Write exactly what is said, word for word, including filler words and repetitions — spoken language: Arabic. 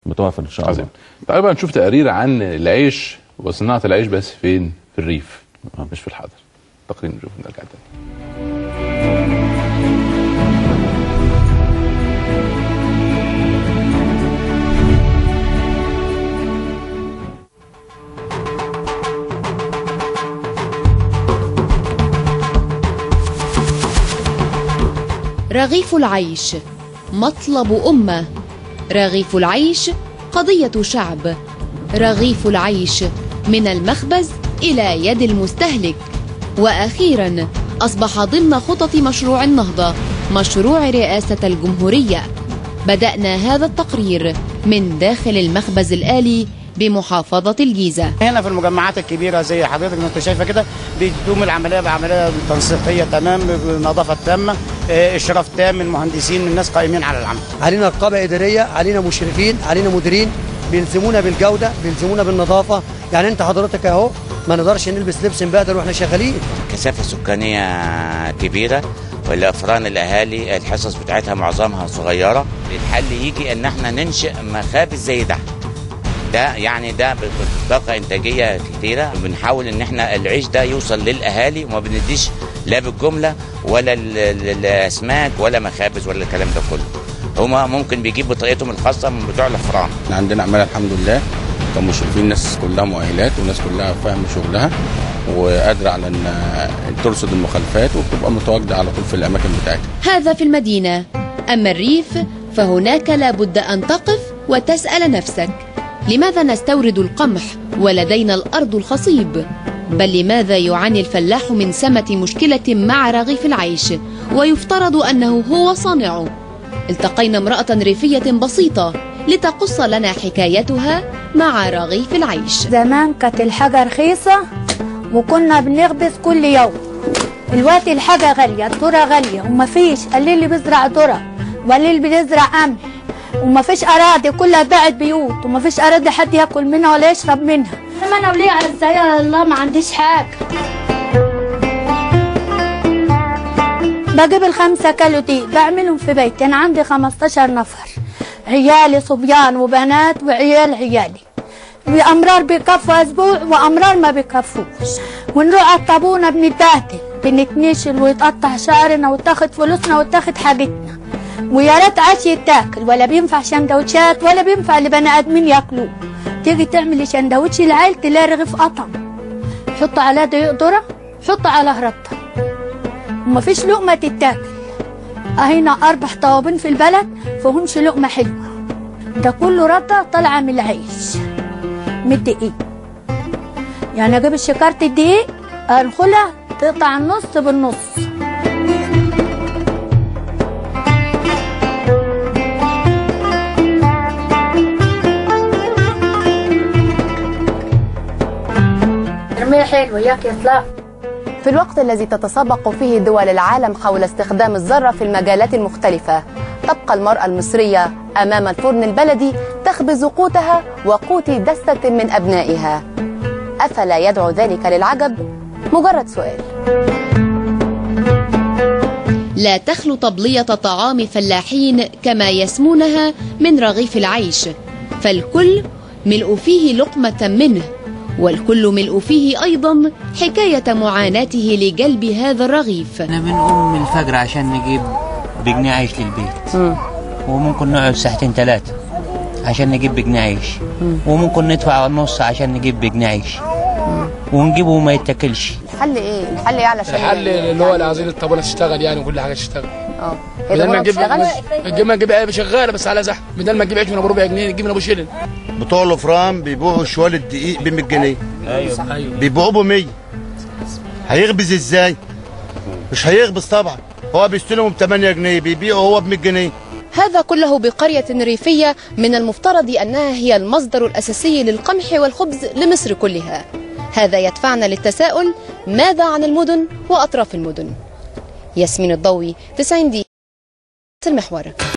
متوافر ان شاء الله. تعالوا بقى نشوف تقرير عن العيش وصناعه العيش بس فين؟ في الريف مش في الحضر. تقرير نشوف نرجع تاني. رغيف العيش مطلب أمة، رغيف العيش قضية شعب، رغيف العيش من المخبز إلى يد المستهلك، وأخيرا أصبح ضمن خطط مشروع النهضة، مشروع رئاسة الجمهورية. بدأنا هذا التقرير من داخل المخبز الآلي بمحافظة الجيزة. هنا في المجمعات الكبيرة زي حضرتك ما انت شايفة كده بتقوم العملية بعملية تنسيقية تمام، بنظافة تامة، إشراف تام، المهندسين من الناس قائمين على العمل. علينا رقابة إدارية، علينا مشرفين، علينا مديرين بيلزمونا بالجودة، بيلزمونا بالنظافة. يعني انت حضرتك اهو ما نقدرش نلبس لبس مبهدل واحنا شغالين. كثافة سكانية كبيرة والافران الاهالي الحصص بتاعتها معظمها صغيرة. الحل يجي ان احنا ننشئ مخابز زي ده. ده يعني ده بطاقة انتاجية كتيرة، بنحاول ان احنا العيش ده يوصل للاهالي وما بنديش لا بالجملة ولا الاسماك ولا مخابز ولا الكلام ده كله. هما ممكن بيجيب بطاقتهم الخاصة من بتوع الافران. عندنا عمالة الحمد لله كمشرفين، الناس كلها مؤهلات والناس كلها فاهمة شغلها وقادرة على ان ترصد المخالفات وتبقى متواجدة على طول في الاماكن بتاعتها. هذا في المدينة، اما الريف فهناك لابد ان تقف وتسأل نفسك: لماذا نستورد القمح ولدينا الأرض الخصيب؟ بل لماذا يعاني الفلاح من سمة مشكلة مع رغيف العيش ويفترض أنه هو صانعه؟ التقينا امرأة ريفية بسيطة لتقص لنا حكايتها مع رغيف العيش. زمان كانت الحاجة رخيصة وكنا بنخبز كل يوم. الوقت الحاجة غالية، الذرة غالية ومفيش، قليل اللي بيزرع ذرة وقليل بيزرع قمح، وما فيش اراضي، كلها باعت بيوت، وما فيش اراضي حد ياكل منها ولا يشرب منها. ما انا وليه عزايا الله ما عنديش حاجه. بجيب الخمسة كيلو دي بعملهم في بيتي، انا عندي خمستاشر نفر، عيالي صبيان وبنات وعيال عيالي، وامرار بيكفوا اسبوع وامرار ما بيكفوش، ونروح على الطابونه بنتبهدل، بنتنشل ويتقطع شعرنا وتاخد فلوسنا وتاخد حاجتنا، ويا ريت عاش يتاكل ولا بينفع سندوتشات ولا بينفع لبني ادمين ياكلوه. تيجي تعملي سندوتش للعيل تلاقي رغيف قطم، حط عليه دقيق ذره، حط عليه رده، ومفيش لقمه تتاكل. اهينا اربع طوابين في البلد فيهمش لقمه حلوه، ده كله رده طالعه من العيش من الدقيق. يعني اجيب شكاره الدقيق انخلها تقطع النص بالنص. حلو ياك يطلع. في الوقت الذي تتسابق فيه دول العالم حول استخدام الذرة في المجالات المختلفة، تبقى المرأة المصرية أمام الفرن البلدي تخبز قوتها وقوت دستة من أبنائها. أفلا يدعو ذلك للعجب؟ مجرد سؤال. لا تخلو طبلية طعام فلاحين كما يسمونها من رغيف العيش، فالكل ملء فيه لقمة منه، والكل ملء فيه أيضا حكاية معاناته لجلب هذا الرغيف. احنا بنقوم من الفجر عشان نجيب بجنيه عيش للبيت، م. وممكن نقعد ساعتين ثلاثة عشان نجيب بجنيه عيش، م. وممكن ندفع النص عشان نجيب بجنيه عيش، م. ونجيبه وما يتاكلش. الحل ايه؟ الحل ايه علشان الحل اللي هو عايزين الطابونه تشتغل يعني وكل حاجه تشتغل. اه بدل ما نجيب بدل ما نجيب عيش شغاله بس على زحمه، بدل ما نجيب عيش من ابو ربع جنيه نجيب من ابو شيلن. بتوع الافران بيبيعوا شوال الدقيق ب مية جنيه. ايوه ايوه بيبيعوه ب مية. هيخبز ازاي؟ مش هيخبز طبعا، هو بيستلموا ب تمانية جنيه بيبيعوا هو ب مية جنيه. هذا كله بقرية ريفية من المفترض أنها هي المصدر الأساسي للقمح والخبز لمصر كلها. هذا يدفعنا للتساؤل: ماذا عن المدن وأطراف المدن؟ ياسمين الضوي، تسعين دقيقة، المحور.